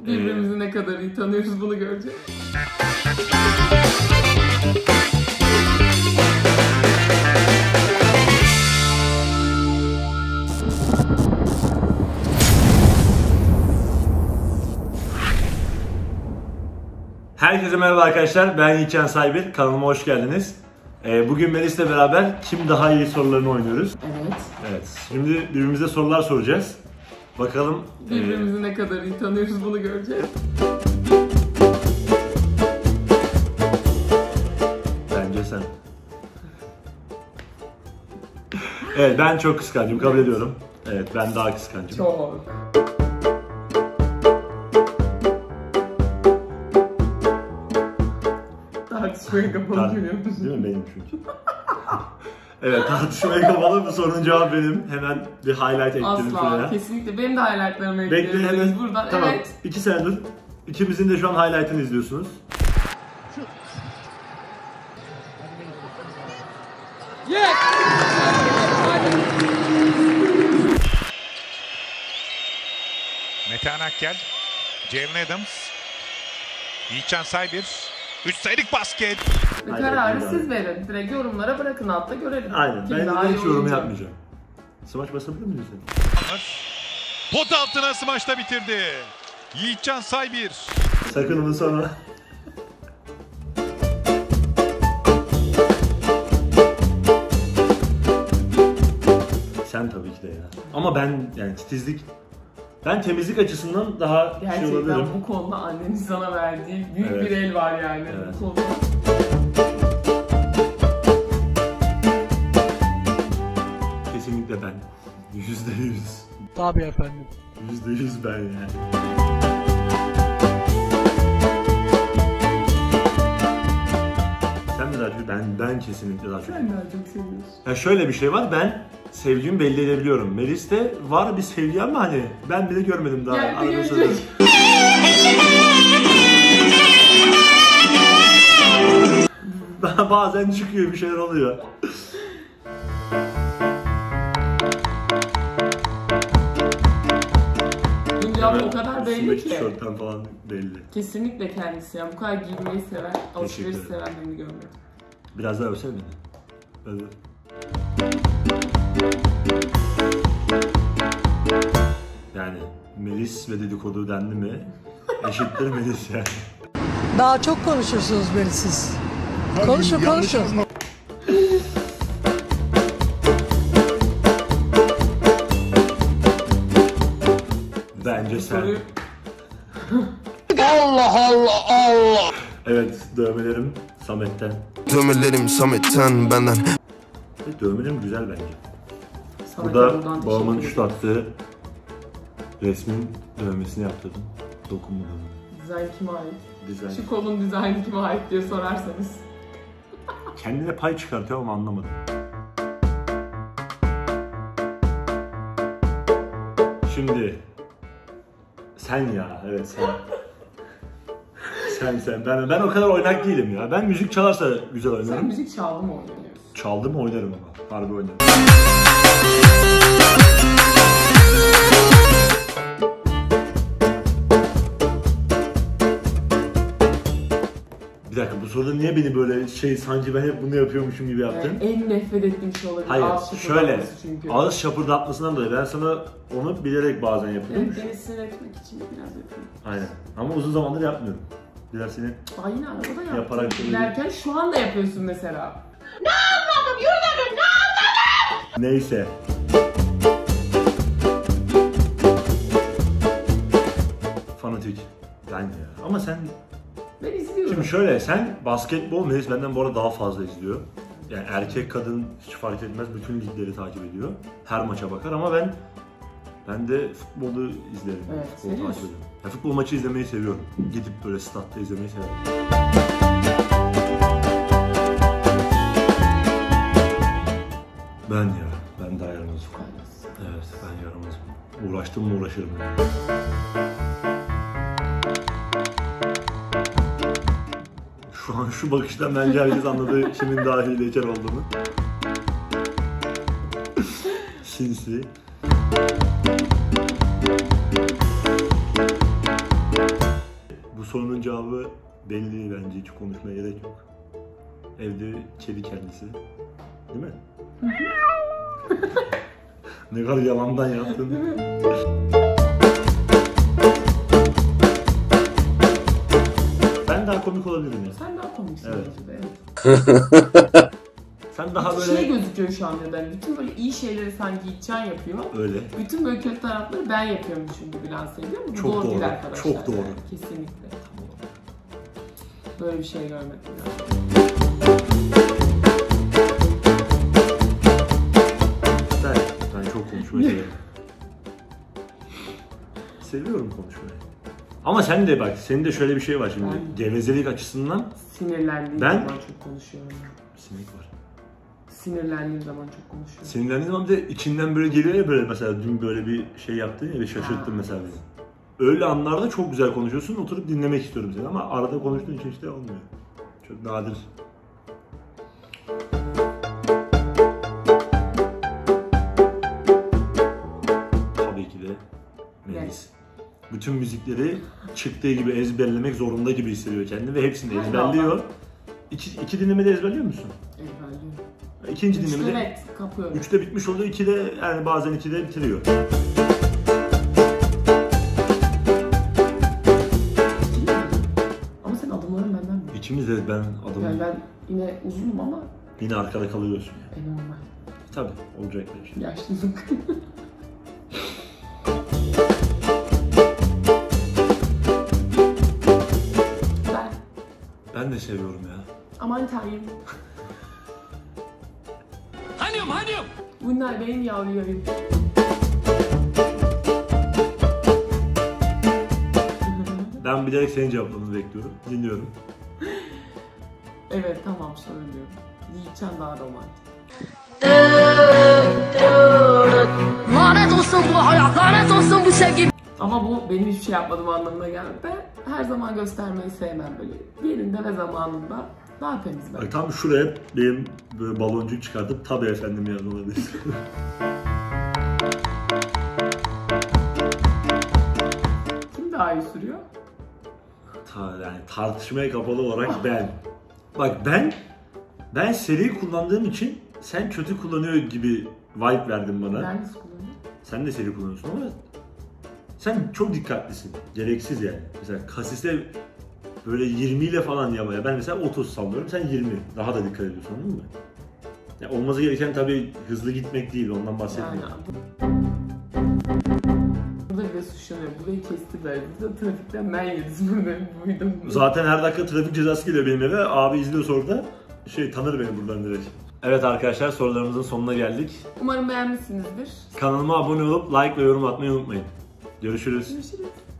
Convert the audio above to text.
Birbirimizi ne kadar iyi tanıyoruz bunu göreceğiz. Herkese merhaba arkadaşlar, ben Yiğitcan Saybir, kanalıma hoş geldiniz. Bugün Melis'le beraber kim daha iyi sorularını oynuyoruz. Evet. Şimdi birbirimize sorular soracağız. Bakalım birbirimizi ne kadar iyi tanıyoruz bunu göreceğiz. Bence sen. Evet, ben çok kıskancım, kabul ediyorum. Evet, ben daha kıskancım. Çok. Tartışmaya kapalı görüyoruz. Değil mi? Benim çünkü. Evet, tartışmaya kapalı. Bu sorunun cevabı benim. Hemen bir highlight ekledim şuraya. Asla, kesinlikle. Benim de highlightlarımı bekleyin hemen. Buradan. Tamam, evet. 2 sene dur. İkimizin de şu an highlight'ını izliyorsunuz. Yes! Metehan Akgel, Jalen Adams, Yiğitcan Saybir, 3 sayılık basket. Kararı siz verin. Direkt yorumlara bırakın, altta görelim. Aynen, ben de hiç yorum yapmayacağım. Smaç basabilir miyiz sen? Pot altına smaçta bitirdi. Yiğitcan Saybir. Sakın bunu sonra. Sen tabii ki de ya. Ama ben yani titizlik, ben temizlik açısından daha gerçekten şey olabilirim. bu konuda annenin sana verdiği büyük Evet. bir el var yani. Evet. Bu konuda. Kesinlikle ben. %100. Tabii efendim. %100 ben yani. Sen mi daha çok? Ben kesinlikle daha çok. Sen daha çok seviyorsun. Ya şöyle bir şey var, ben sevdiğimi belli edebiliyorum. Melis'te var bir sevgi ama hani ben bile görmedim daha. Gel bir Arada görecek. bazen çıkıyor, bir şeyler oluyor. Cevap o kadar belli Üstündeki ki. tişörtten falan belli. Kesinlikle kendisi yani bu kadar giymeyi seven, alışveriş ederim. seven birini görmedim. Biraz daha övsene beni. Böyle. Yani Melis ve dedikodu dendi mi eşittir Melis yani. Daha çok konuşursunuz beni siz. Konuşun. Bence sen. Soruyu... Allah. Evet, dövmelerim Samet'ten. Dövmelerim Samet'ten benden. Evet, dövmelerim güzel bence. Sana Burada buradan babamın teşekkür şut attığı resmin dövmesini yaptırdım. Dokunma dövme. Dizayn kime ait? Dizayn. Şu kolun dizaynı kime ait diye sorarsanız. Kendine pay çıkartıyor ama anlamadım. Şimdi sen ya, evet sen. Ben o kadar oynak değilim ya. Ben müzik çalarsa güzel oynarım. Sen müzik çaldı mı oynuyorsun? Çaldı mı oynarım ama. Harbi oynarım. Bir dakika, bu soruda niye beni böyle sanki ben hep bunu yapıyormuşum gibi yaptın? Yani en nefret ettiğim şey olabilir. Hayır, Ağız şöyle, şapırdatması çünkü. ağız şapırdatmasından dolayı ben sana onu bilerek bazen yapıyorum. Evet, beni sinir etmek için biraz yapıyorum. Aynen, ama uzun zamandır yapmıyorum. Biraz seni Aa, yine arabada yaptın. Yaparak Giderken şu anda yapıyorsun mesela. neyse. Fanatik. Ben ya. Ama sen... Ben izliyorum. Şimdi şöyle, sen basketbol, Melis benden bu arada daha fazla izliyor. Yani erkek kadın hiç fark etmez, bütün ligleri takip ediyor. Her maça bakar ama ben de futbolu izlerim. Evet, Futbolu seviyorsun. takip ediyorum. Ya, futbol maçı izlemeyi seviyorum. Gidip böyle statta izlemeyi seviyorum. Ben daha yaramazım. Evet, ben yaramazım. Uğraştım mı uğraşırım yani. Şu an şu bakıştan bence herkes anladı kimin daha hilekar olduğunu. Sinsi. sorunun cevabı belli bence, hiç konuşmaya gerek yok. Evde kedi kendisi. Değil mi? Ne kadar yalandan yaptın. Ben daha komik olabilirim ya. Sen daha komiksin. Evet. Evet. Sen daha böyle... Şey gözüküyor şu an neden? Bütün böyle iyi şeyleri sanki İlkcan yapıyor. Öyle. Bütün böyle kötü tarafları ben yapıyormuşum gibi lanse ediyor. Bu Çok doğru. değil arkadaşlar. Çok doğru. Yani, kesinlikle. Böyle bir şey görmedim ya. Ben çok konuşmayı severim. Seviyorum konuşmayı. Ama sen de bak, senin de şöyle bir şey var şimdi. Gevezelik açısından Sinirlendiğim ben... zaman çok konuşuyorum. Sinek var. Sinirlendiğim zaman çok konuşuyorum. Sinirlendiğim zaman da içinden böyle geliyor ya, böyle mesela dün böyle bir şey yaptın ya, bir şaşırttın mesela beni. Öyle anlarda çok güzel konuşuyorsun, oturup dinlemek istiyorum seni ama arada konuştuğun için işte olmuyor. Çok nadir. Tabii ki de Melis. Bütün müzikleri çıktığı gibi ezberlemek zorunda gibi hissediyor kendini ve hepsini ezberliyor. İki dinlemede ezberliyor musun? Ezberliyorum. İkinci dinlemede... Evet, kapıyorum. 3'te bitmiş oluyor, 2'de yani bazen 2'de bitiriyor. Ama sen adımların benden mi? İkimiz de ben adamım. Yani ben yine uzunum ama Yine arkada kalıyorsun yani. normal. Tabii olacak bir şey. Yaşlılık. Ben de seviyorum ya. Aman tanrım. Hanım. Bunlar benim yavrularım. Ben bilerek senin cevaplarını bekliyorum. Dinliyorum. Evet, tamam, söylüyorum. Yiğitcan daha romantik. Lanet olsun bu hayat, lanet olsun bu sevgi. Ama bu benim hiçbir şey yapmadığım anlamına gelmiyor. Ben her zaman göstermeyi sevmem böyle. Yerinde ve zamanında daha temiz ben. Bak tam şuraya benim böyle baloncuk çıkartıp tabii efendim yazılabilir. Kim daha iyi sürüyor? Yani tartışmaya kapalı olarak ben. Bak ben seri kullandığım için sen kötü kullanıyor gibi vibe verdin bana. Ben nasıl kullanıyorum? Sen de seri kullanıyorsun ama sen çok dikkatlisin. Gereksiz yani. Mesela kasiste böyle 20 ile falan yapmaya. Ben mesela 30 sallıyorum, sen 20. Daha da dikkat ediyorsun, anladın mı? Ya olması gereken tabii hızlı gitmek değil, ondan bahsetmiyorum. Yani, burada bile suçlanıyor. Burayı kestiler. Biz de trafikten ben yediz burada. Buydum. Zaten her dakika trafik cezası geliyor benim eve. Abi izliyor orada. Tanır beni buradan direkt. Evet arkadaşlar, sorularımızın sonuna geldik. Umarım beğenmişsinizdir. Kanalıma abone olup like ve yorum atmayı unutmayın. Görüşürüz. Görüşürüz.